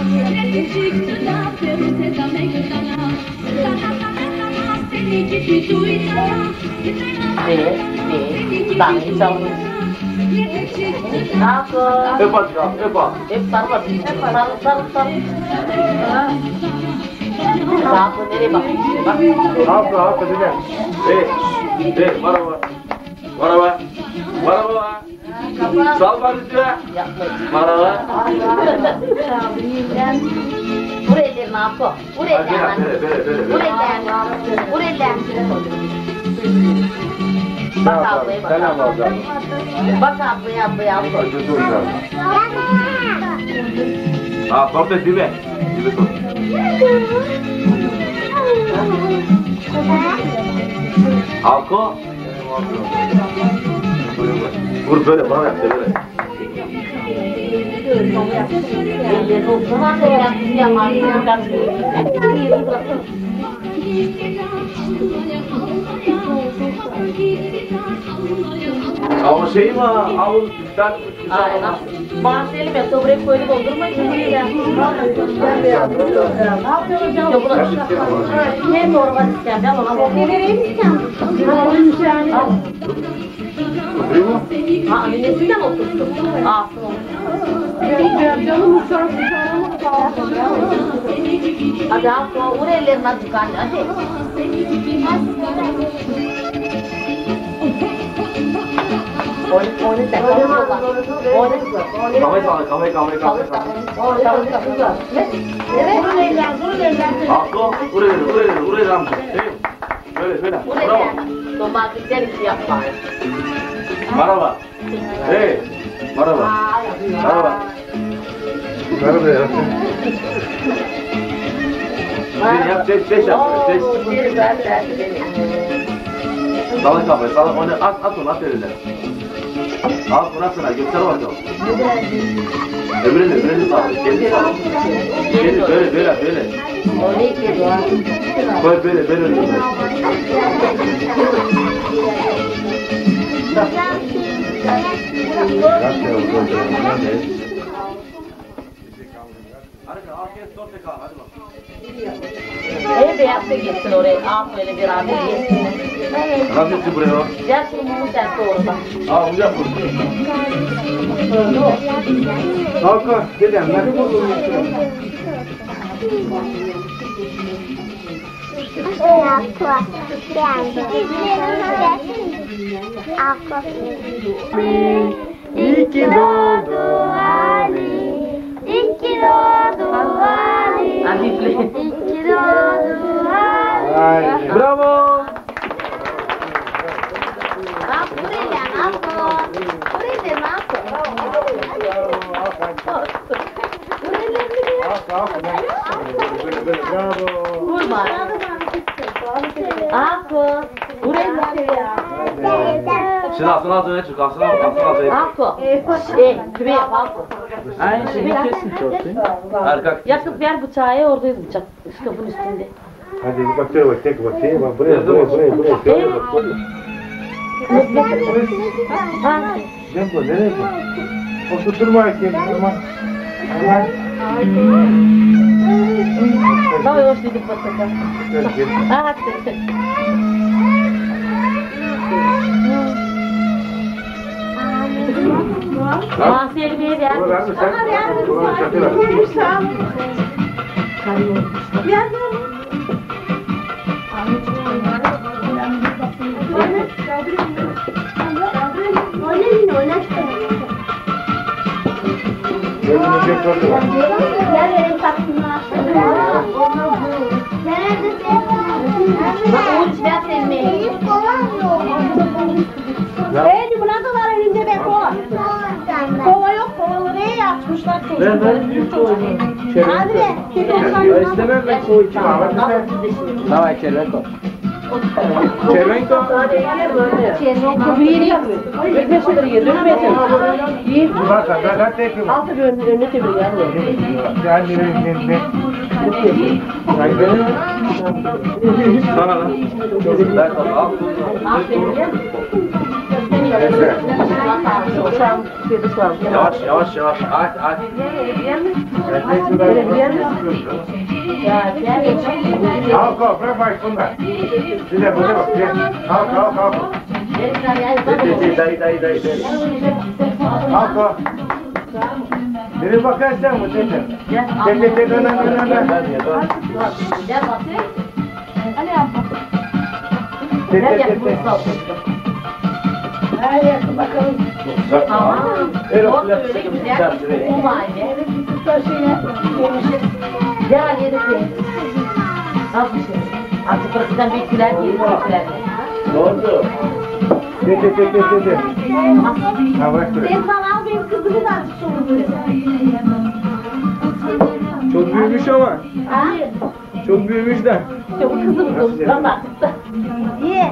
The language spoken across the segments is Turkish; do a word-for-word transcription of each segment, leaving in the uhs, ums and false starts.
Tangi sama. Aku. Epa, epa. Epa, epa, epa, epa. Aku dari bak. Apa, apa dia? Eh, eh, merhaba. Merhaba. Merhaba. Sal barışla. Merhaba. Buraya gel apa? Buraya gel. Buraya gel. Buraya gel. Bak abi, bak abi. Bak abi, abi, abi. Ah, torta dibe. Dibe torta. Halko. Vur böyle bana yap böyle. Ama şey mi? Avul ben Aynen. Bahsedelim ya, sobrayı koyduk doldurmayın şimdi ya. Ben de yaptım. Ne yapıyoruz canım? Yok ulan. Ne torba isteyeceğim ben ona. Ne vereyim diyeceğim. Ha, annesinden oturttum. Ağzını oturttum. Canım uçak Hadi ağzına vur ellerini azıcık anne hadi. Onu, onu sen kalıyorlar. Onu, Kafayı sağla, kafayı, kafayı, kafayı. Evet, buraya buraya Halko, buraya, buraya, buraya ramcı. Böyle, böyle. Bravo. Domatesler işi yapma. Merhaba. Hey, merhaba. Merhaba. Merhaba ya. Şey yap, ses, ses yap. Ses. Salın kafayı, salın. Onu at, at onu, at eline. Al, bırak sana, göster bakalım. Öbürünü, öbürünü sağ ol. Kendi sağ ol. Kendi böyle, böyle, böyle. Koy böyle, böyle önüne. Ev beyazda gitsin oraya. Al böyle bir abi yesin. Nasıl etti buraya o? Gel şimdi mumu sen doğrudan. Aa, uzak vur. Hakan, dedem ben. İyi ki doğdu Ali, iyi ki doğdu Ali, Hafifle. iyi ki doğdu Ali. Bravo. Bak buraya ne yapalım? Buraya ne yapalım? Bravo. Vurma. Ako. Buraya ne yapalım? Şimdi aslında altına çık, aslında aslında altına. Ako. E, küme yap Ako. Aynı şeyi kesin çoğutun. Erkek. Yakıp ver bıçağı oradaydı bıçak. Şu kapının üstünde. Hadi bak şöyle bak, tek bak, şey bak, buraya, buraya, buraya, buraya, şöyle bak, buraya. Ha. Gel bu, nereye bu? Oturtturma erkeği, durma. Давай его шли посадка. А, ты. А, Selvi'ye ver. Buralar mı sen? Buralar çatılar. Gel Gözünü çek orada bak. Bak o içler sevmeyi. Hey, limonata var elimde be kova. Kova yok, kovaları iyi açmışlar. Ver ver bir koyayım. Hadi be, bir Ya istemem ben koy içim abi. Tamam çerven koy. Çerven koy. Çerven bir yeri yapıyor. Bekle şunları yedi. Dönmeyeceğim. İyi. Bak, bak, bak, tek bir bak. Altı bir önüne önüne çevir yani. Sen ne, ne, ne? Sana lan. Ver sana, al. Yavaş, yavaş, yavaş. Aç, aç. Kalk kalk bırak bak bunlar. Size böyle bak. Kalk kalk kalk. Dayı dayı dayı. Kalk kalk. Nereye bakarsın bu tete? Tete tete önemli önemli. Gel bakayım. Hadi yapma. Tete Gel tete. yapma. Hadi bakalım. Tamam. Öyle Orada öyle öyle sıkıntı güzel. çıkartıyor. Bu aile. Taşıyla yemişiz. Gel yedik de. Nasıl bir şey? Artık burasından büyükler yedik büyükler. Ne oldu? Tete tete tete. Ha bırak böyle. Sen sana al benim kızımı da açık sorun. Çok büyümüş ama. Hayır. Çok büyümüş de. İşte bu kızım dostum bak. Ye.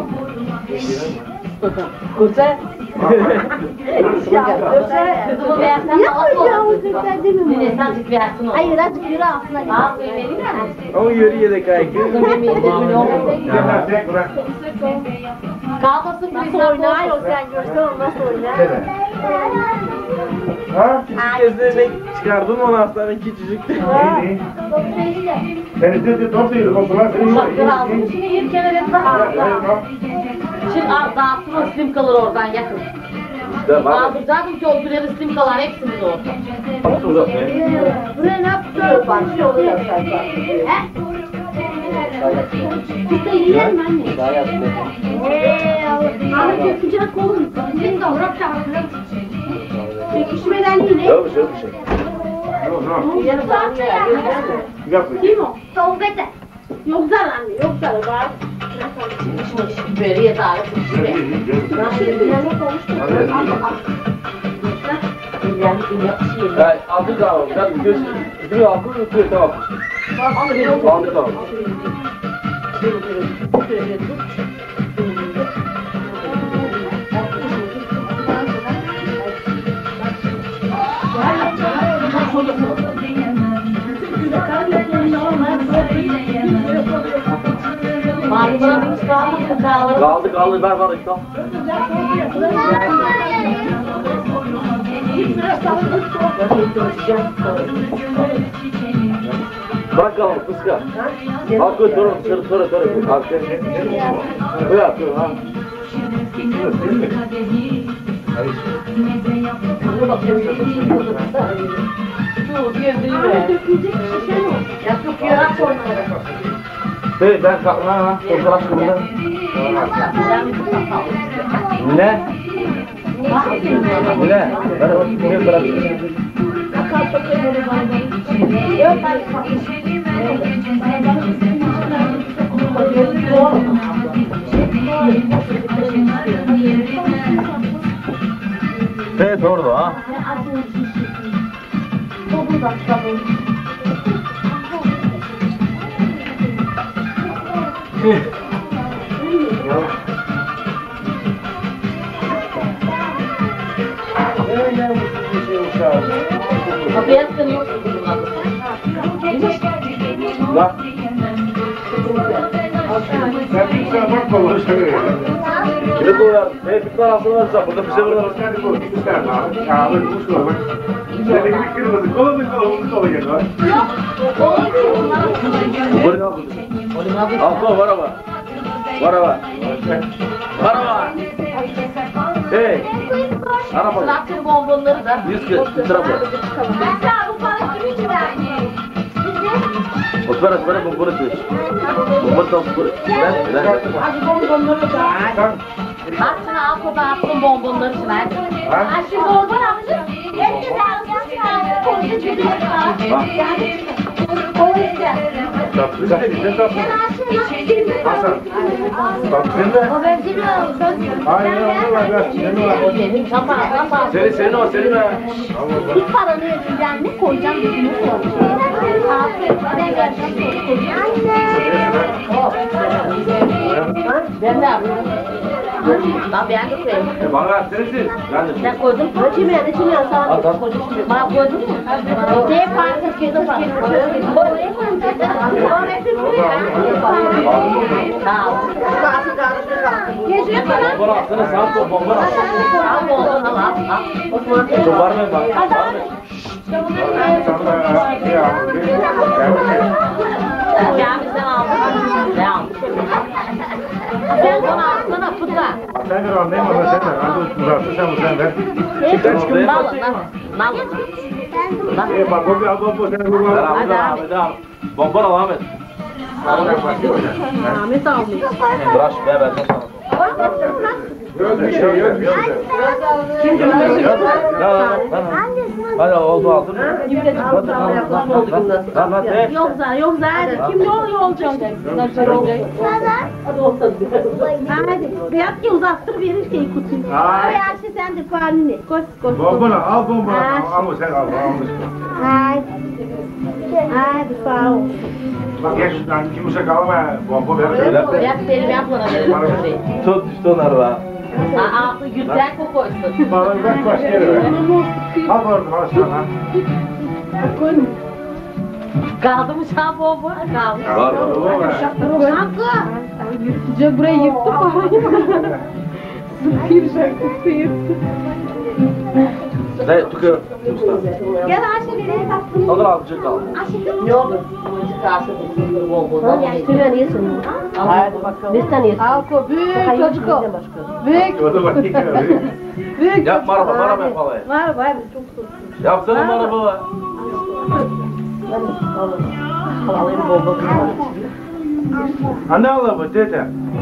Güzel. Ya özel. Kızımı beğensen Yapmayacağım o sesler değil mi? Bir sen beğensin onu. Hayır azıcık yürü altına git. Aa söyleyelim mi? Ama yürü yedek ayak. Kızım yemeği de böyle olmadı. Tete tek bırak. Kalmasın bir Nasıl oynuyor sen görsen onu nasıl oynar. Tete. Ha? Küçük gözlerine çıkardım onu hastanın küçücüktü. İyi iyi. Seni tete toplayalım. Toplar seni Uşakları aldım. Şimdi bir kere de daha. Şimdi dağıttım o slimkaları oradan yakın. İşte bak. Aldıracaktım ki o güleri slimkalar hepsimiz orada. Nasıl uzak be? Buraya ne yaptın? Bak şu oluyor sen. He? Kutu yiyelim anne. Daha yaptı. Eee Ahmet sıcak kolun. Senin de bırak çarptırım. Çekişmeden yine. Yok bir şey yok bir şey. Yok yok. Yarın daha ne Yapma. Kim o? Tavuk ete. Yok zarar anne. Yok zarar. Var. Böyle yeter. Ya aldık abi. Ben göz duruyor akıl yutuyor tamam. Aldık abi. Marifa'nın kalmasın kalır. Kaldı kaldı ver ver işte. Bak kaldı fıska. Al koy torun sarı sarı sarı. Al koy. Koy al koy ha. Yapıp yarak onları. Hey ben kalkma ha. Fotoğraf kırmızı. Ne? Ne? Ben o kimi bırakayım. Evet orada ha. Kapıya sığınıyor. Bak. Sen bir sen bak balığı söylüyor. Kime koyar? Hey tutlar aslında varsa burada bir şey var. Hadi koy. Bir tane abi. Abi kuş koy bak. Senin gibi kırmızı. Kolu da kolu. Kolu gel bak. Böyle ne yapıyorsun? Al koy var ama. Var ama. Var ama. Hey. Araba. Traktör bonbonları da. Yüz kez. Bir tarafa. Ben daha bu parayı kimin için verdi? Osman Osman bu bunu diyor. Bu bunu da bu. Ben ben. Hadi bonbonları da. Sen. Aslında Apo'da attım bonbonları için. Ha? Ha şimdi bonbon alacağız. Hepsi de alacağız. Koydu çocuk. Tatlı sen güzel tatlı. Hasan. Tatlı da. O ben biliyorum. Aynen onu var biraz. Seni var. Benim kapağı kapağı. Senin senin o senin ha. Bir paranı ödeyeceğim ne koyacağım dediğini koyacağım. Aferin. Ben Ben de yapıyorum. Lan ben de koyayım. E bana ver sensin. Ben de. Ben koydum. Açayım ya, açayım ya sana. Al al. Bana koydun mu? Ne farkı kıydı farkı? Oraya koydum. Oraya koydum. Bana atsana sağ sol bomba at. Al bonbonu al al. Çok var mı bak? Var mı? Sana ben de anlayayım ama sen de. Hadi uzarsın sen bu sen ver. Çıktan çıkın. Nal, nal. Nal. Ee bak o bir al baba sen bu Ver var. Ahmet al, Ahmet al. Bomba al Ahmet. Ahmet almış. Tıraş be ben sana. Yok bir şey yok bir şey. Hadi oldu aldın mı? Hadi lan lan lan de. Yok zaten, yok zaten. Kim yol yolcu olacak? Nasıl olacak? Hadi olsa Hadi. Beyaz ki uzattır verir ki kutuyu. Ay. Ayşe sen de farini. Koş koş. Bombana al bombana. Al sen al. Hadi. Hadi sağ ol. Bak ya şuradan kimse kalma. Bomba ver. Beyaz Selim yapmadan verir bir şey. Tut işte onları be. Aa, Gülten kokoysun. Bana bak baş yere ver. Al orada al sana. Kaldı mı çağ bomba? Kaldı. Var var var. Hakkı. Yırtıcı burayı yırttı parayı. Sıkıyor şarkısı yırttı. Ne tukar usta. Gel Ayşe nereye taktın? Alır alacak al. Ayşe Ne olur? Çıkarsın bomba. Şuraya niye sunuyorsun? Haydi bakalım. Bir tane yesin. Alko büyük çocuk o. Büyük. O da bak yıkıyor. Büyük. Yap maraba maraba yapalım. Var var. Çok çok. Yapsana maraba. Alayım bomba. Anne Allah bu tete.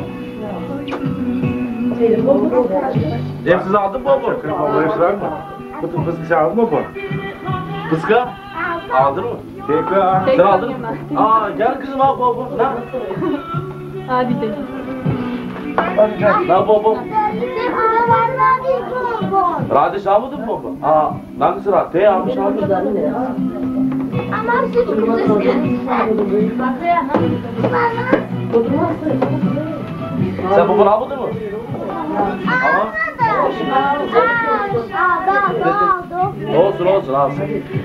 Hepsini aldın mı oğlum? Bomba hepsi var mı? Kutu fıstıksı aldın mı bu? Fıska? Aldın mı? Tekrar. Sen aldın mı? Aa gel kızım al baba. Ne? Hadi de. Ne baba? Bizim arabalar değil bu. Radyo almadın mı baba? Aa hangisi radyo? Te almış almış. Ama çocuk Sen babanı almadın mı? Ama olsun olsun alsın.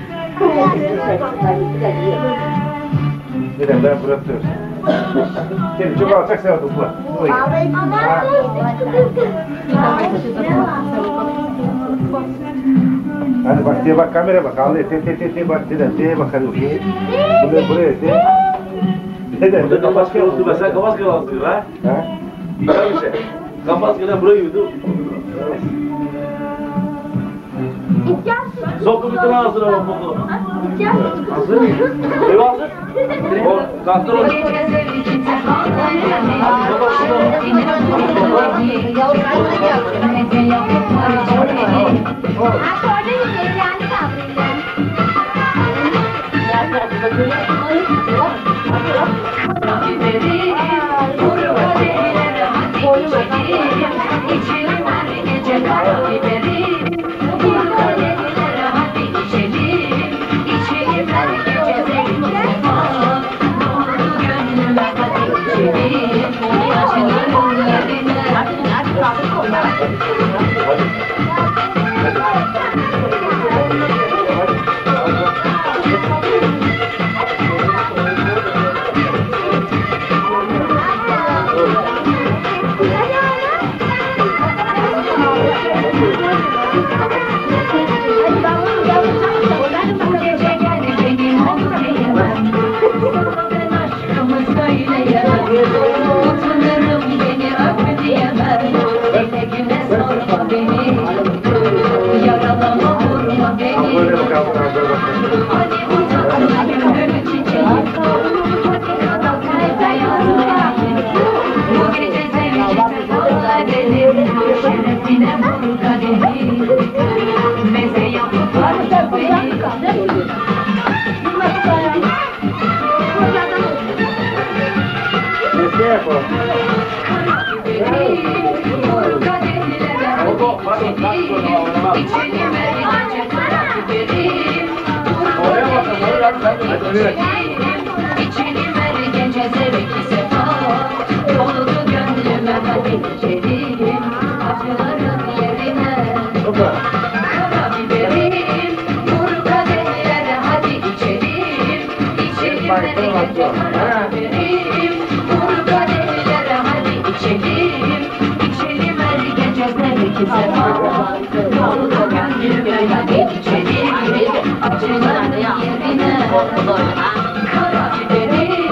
Bir de ben bırakıyorum. Seni çok alacak sen bu. Bu iyi. Hadi bak diye bak kamera bak. Al te te te te bak dede diye bak hadi. Buraya buraya de. Dede. Burada kapas kere olsun. Sen kapas kere olsun ha? Ha? Güzel bir şey. Kapas kere buraya yürüdüm. Soktu bütün ağzına bak bunu. Hazır mı? Ev hazır. O kalktır onu. Baba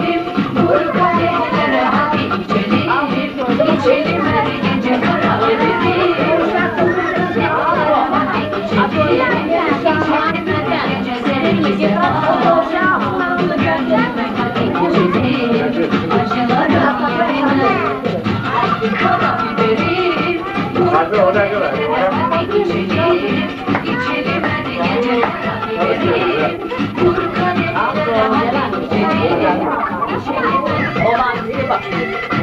İçelim her gece kara Hadi ona göre. Olan bize bak.